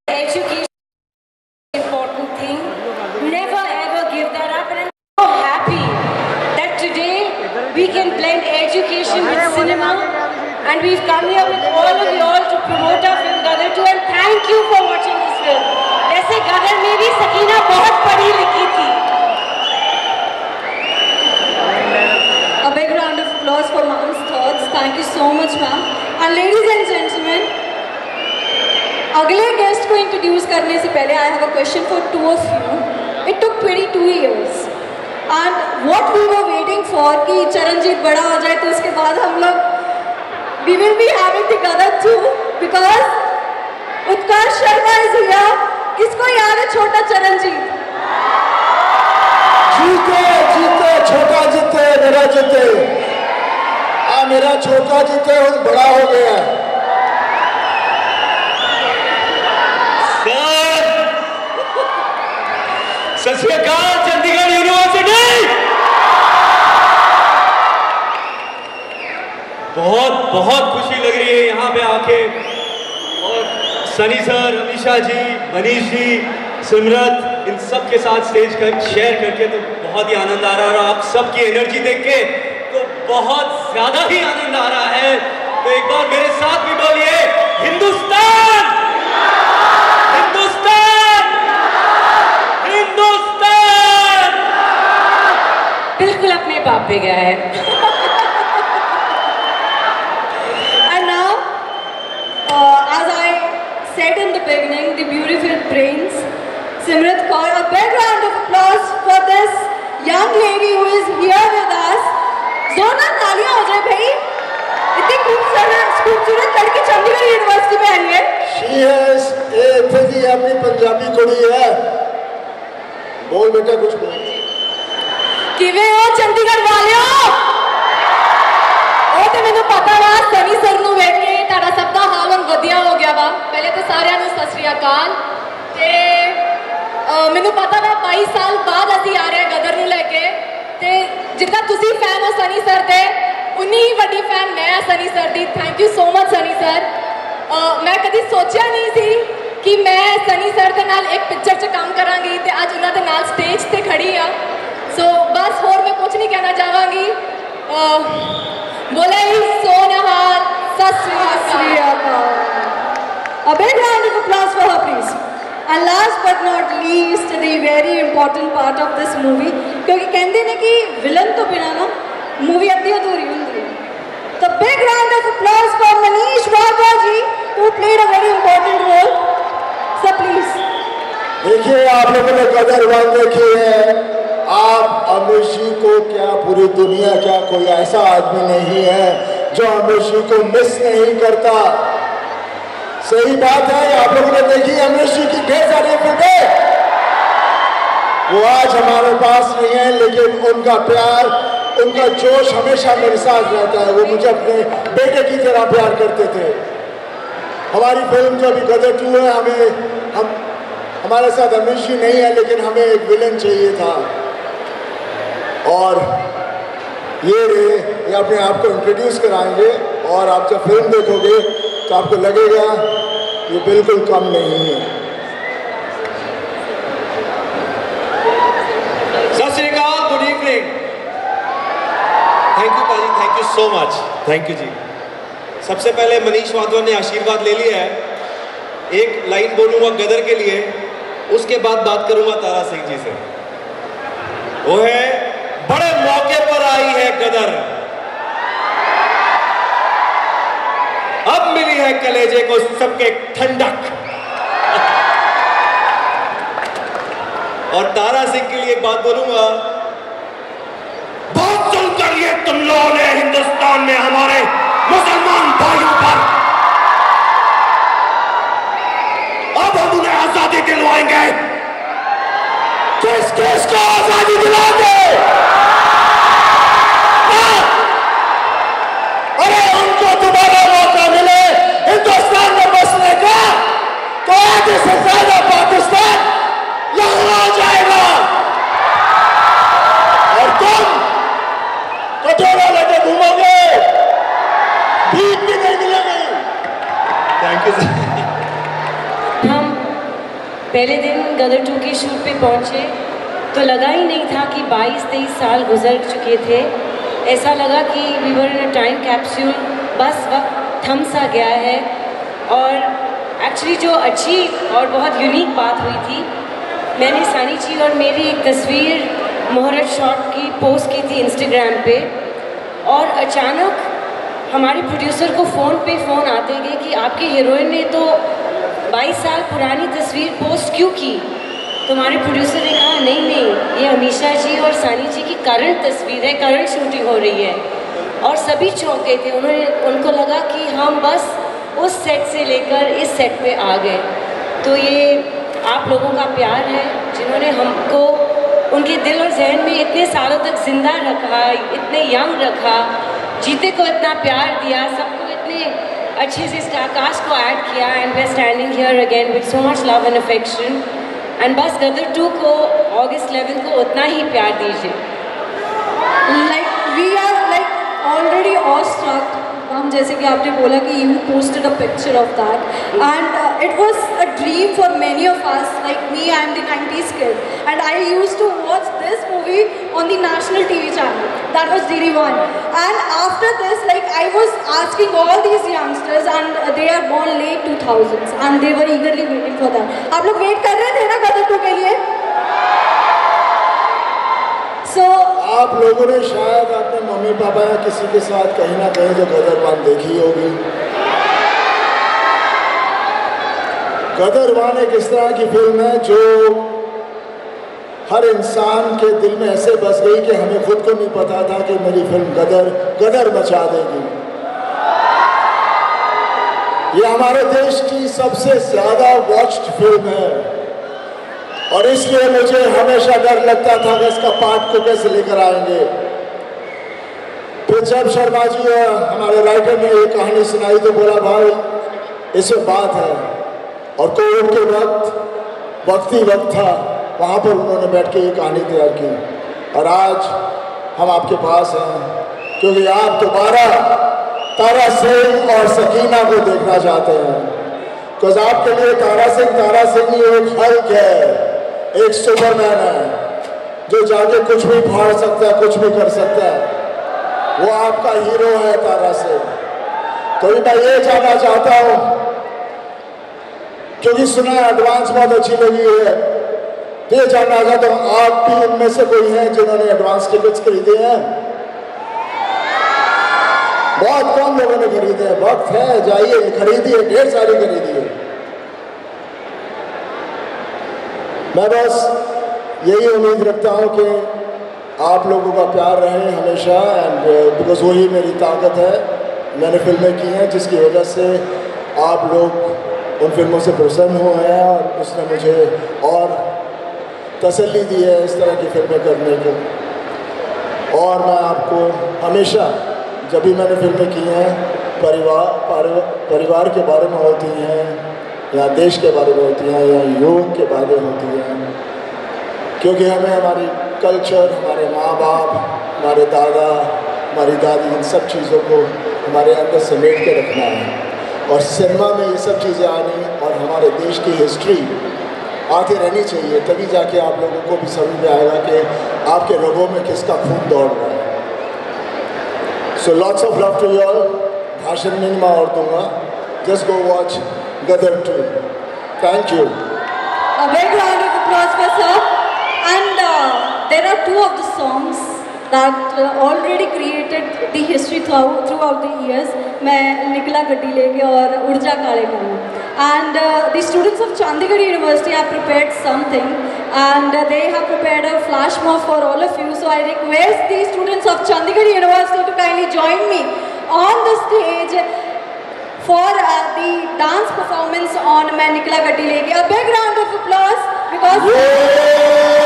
Education is an important thing. Never ever give that up. And I'm so happy that today we can blend education with cinema. And we've come here with all of you all to promote our film Gadar 2. And thank you for watching this film. वैसे गदर में भी सकीना बहुत पढ़ी लिखी थी. A big round of applause for Mom's thoughts. Thank you so much, ma'am. And ladies and gentlemen, अगले guest को introduce करने से पहले I have a question for two of you. It took 22 years. And what we were waiting for कि चरणजीत बड़ा हो जाए तो उसके बाद हम लोग we will be having the Gadar 2 because Utkarsh Sharma is here. किसको याद है छोटा चरणजीत? जीते जीते छोटा जीते मेरा जीते मेरा छोटा जीते और बड़ा हो गया. सत श्री अकाल चंडीगढ़ यूनिवर्सिटी. बहुत बहुत खुशी लग रही है यहाँ पे आके और सनी सर, अमीशा जी, मनीष जी, सिमरत, इन सब के साथ स्टेज कर शेयर करके तो बहुत ही आनंद आ रहा है. और आप सबकी एनर्जी देख के तो बहुत ज्यादा ही आनंद आ रहा है. तो एक बार मेरे साथ भी बोलिए हिंदुस्तान, हिंदुस्तान, हिंदुस्तान. बिल्कुल अपने बाप पे गया है. And now, as I said in the beginning, the beautiful prince, Simrat Kaur, a big round of applause for this young lady who is here with us. जोरदार तालियां हो जाए भाई. इतनी खूबसूरत लड़की चंडीगढ़ यूनिवर्सिटी में आई है. She is इतनी जी अपनी पंजाबी कुड़ी है. बोल बेटा कुछ बोल. किवे हो चंडीगढ़ वालियों? ਉਹ ਤੇ ਮੈਨੂੰ ਪਤਾ ਵਾ ਸਨੀ ਸਰ ਨੂੰ ਵੇਖ ਕੇ ਤੁਹਾਡਾ ਸਭ ਦਾ ਹਾਲ ਹੁਣ ਵਧੀਆ ਹੋ ਗਿਆ ਵਾ. ਪਹਿਲੇ ਤੇ ਸਾਰਿਆਂ ਨੂੰ ਸਤਿ ਸ੍ਰੀ ਅਕਾਲ. ਤੇ ਮੈਨੂੰ ਪਤਾ ਵਾ 22 ਸਾਲ ਬਾਅਦ ਅਸੀਂ ਆ ਰਹੇ ਹਾਂ ਗਦਰ ਨੂੰ ਲੈ ਕੇ. ਤੇ ਜਿੱਦਾਂ ਤੁਸੀਂ ਫੈਨ ਹੋ ਸਨੀ ਸਰ ਦੇ, ਉਨੀ ਹੀ ਵੱਡੀ ਫੈਨ ਮੈਂ ਆ ਸਨੀ ਸਰ ਦੀ. Thank you so much Sunny sir. ਮੈਂ ਕਦੀ ਸੋਚਿਆ ਨਹੀਂ ਸੀ ਕਿ ਮੈਂ ਸਨੀ ਸਰ ਦੇ ਨਾਲ ਇੱਕ ਪਿਕਚਰ 'ਚ ਕੰਮ ਕਰਾਂਗੀ ਤੇ ਅੱਜ ਉਹਨਾਂ ਦੇ ਨਾਲ ਸਟੇਜ ਤੇ ਖੜੀ ਆ. ਸੋ ਬਸ ਹੋਰ ਮੈਂ ਕੁਝ ਨਹੀਂ ਕਹਿਣਾ ਚਾਹਾਂਗੀ. बोले ही सोनहार सत श्री अकाल. A big round of applause for her, please. And last but not least, the very important part of this movie, क्योंकि कहते हैं कि विलन तो बिना ना मूवी अद्धी अधूरी होती है. The big round of applause for Manish Bhargava ji, who played a very important role. So please. देखिए आप लोगों ने गदर 1 देखी है. आप अमीश जी को क्या पूरी दुनिया क्या कोई ऐसा आदमी नहीं है जो अमीश जी को मिस नहीं करता. सही बात है. आप लोगों ने देखी अमीश जी की ढेर सारी फिल्में. वो आज हमारे पास नहीं है लेकिन उनका प्यार, उनका जोश हमेशा मेरे साथ रहता है. वो मुझे अपने बेटे की तरह प्यार करते थे. हमारी फिल्म जो अभी गदर 2 है, हमारे साथ अमीश जी नहीं है लेकिन हमें एक विलन चाहिए था. और ये अपने आप को इंट्रोड्यूस कराएंगे और आप जब फिल्म देखोगे तो आपको लगेगा ये बिल्कुल कम नहीं है. Sat Shri Akal, good evening. Thank you काजी, thank you so much. Thank you ji. सबसे पहले मनीष माधवन ने आशीर्वाद ले लिया है. एक लाइन बोलूंगा गदर के लिए, उसके बाद बात करूंगा तारा सिंह जी से. वो है बड़े मौके पर आई है गदर, अब मिली है कलेजे को सबके ठंडक. और तारा सिंह के लिए एक बात बोलूंगा. बहुत चलकर ये तुम लोगों ने हिंदुस्तान में हमारे मुसलमान भाइयों पर, अब हम उन्हें आजादी दिलवाएंगे. किस किस को आजादी दिलाओगे? अरे उनको दोबारा मौका मिले हिंदुस्तान में बसने का तो आगे से ज्यादा पाकिस्तान यहाँ आ जाएगा और तुम कटोरा लेके घूमोगे, भीख भी नहीं मिलेगी. Thank you sir. हम पहले दिन गदर 2 के शूट पे पहुँचे तो लगा ही नहीं था कि 22-23 साल गुजर चुके थे। ऐसा लगा कि we were in a time capsule, बस वक्त थम सा गया है। और एक्चुअली जो अच्छी और बहुत यूनिक बात हुई थी, मैंने सानी जी और मेरी एक तस्वीर मुहूर्त शॉट की पोस्ट की थी इंस्टाग्राम पे, और अचानक हमारे प्रोड्यूसर को फ़ोन आते गए कि आपके हीरोइन ने तो 22 साल पुरानी तस्वीर पोस्ट क्यों की। तो हमारे प्रोड्यूसर ने कहा नहीं, ये अमीशा जी और सानी जी की करंट तस्वीर है, करंट शूटिंग हो रही है। और सभी चौंके थे, उनको लगा कि हम बस उस सेट से लेकर इस सेट पे आ गए। तो ये आप लोगों का प्यार है जिन्होंने हमको उनके दिल और जहन में इतने सालों तक जिंदा रखा, इतने यंग रखा, जीते को इतना प्यार दिया, सबको इतने अच्छे से स्टारकास्ट को ऐड किया। And we are standing here again with so much love and affection. And बस गदर 2 को August 11 को उतना ही प्यार दीजिए। Like we are like already awestruck. हम जैसे कि आपने बोला कि you posted a picture of that, and it was a dream for many of us. Like me, I am the 90s kid, and I used to watch this movie on the national TV channel. That was DD1. And after this, like I was asking all these youngsters, and they are born late 2000s, and they were eagerly waiting for that. आप लोग wait कर रहे थे ना गदर 2 के लिए? So आप लोगों ने शायद अपने मम्मी पापा या किसी के साथ कहीं ना कहीं तो गदर 1 देखी होगी। गदर 1 एक इस तरह की फिल्म है जो हर इंसान के दिल में ऐसे बस गई कि हमें खुद को नहीं पता था कि मेरी फिल्म गदर मचा देगी। ये हमारे देश की सबसे ज्यादा वॉच्ड फिल्म है, और इसलिए मुझे हमेशा डर लगता था कि इसका पार्ट को कैसे लेकर आएंगे। फिर जब शर्मा जी और हमारे राइटर ने ये कहानी सुनाई तो बोला भाई इसमें बात है। और कोविड के वक्त ही वक्त था, वहाँ पर उन्होंने बैठ के ये कहानी तैयार की। और आज हम आपके पास हैं क्योंकि आप दोबारा तारा सिंह और सकीना को देखना चाहते हैं। बिकॉज आपके लिए तारा सिंह ही एक हल्क है, एक सुपरमैन है जो जाके कुछ भी फाड़ सकता है, कुछ भी कर सकता है। वो आपका हीरो है तारा सिंह। तो मैं ये जानना चाहता हूँ, क्योंकि सुना है एडवांस बहुत अच्छी लगी है, तो ये जानना चाहता हूँ आप भी उनमें से कोई हैं जिन्होंने एडवांस टिकट्स खरीदे हैं? बहुत कम लोगों ने खरीदे हैं। वक्त है, जाइए खरीदिए, ढेर सारी खरीदिए। मैं बस यही उम्मीद रखता हूँ कि आप लोगों का प्यार रहे हमेशा, एंड बिकॉज वही मेरी ताकत है। मैंने फिल्में की हैं जिसकी वजह से आप लोग उन फिल्मों से प्रसन्न हुए हैं, और उसने मुझे और तसल्ली दी है इस तरह की फिल्में करने को। और मैं आपको हमेशा जब भी मैंने फिल्में की हैं परिवार के बारे में होती हैं, या देश के बारे में होती हैं, या योग के बारे में होती हैं, क्योंकि हमें हमारी कल्चर, हमारे माँ बाप, हमारे दादा, हमारी दादी, इन सब चीज़ों को हमारे अंदर समेट के रखना है। और सिनेमा में ये सब चीज़ें आनी और हमारे देश की हिस्ट्री आती रहनी चाहिए, तभी जाके आप लोगों को भी समझ में आएगा कि आपके रगों में किसका खून दौड़ रहा है। So lots of love to you all. भाषण नहीं मैं और दूंगा, just go watch Gadar 2. Thank you. A big round of applause for sir. And there are 2 of the songs that already created the history throughout the years. मैं निकला गड्डी लेके और उड़जा काले कानून. And the students of Chandigarh University have prepared something, and they have prepared a flash mob for all of you. So I request the students of Chandigarh University to kindly join me on the stage for the dance performance on मैं निकला गड्डी लेके. A big round of applause because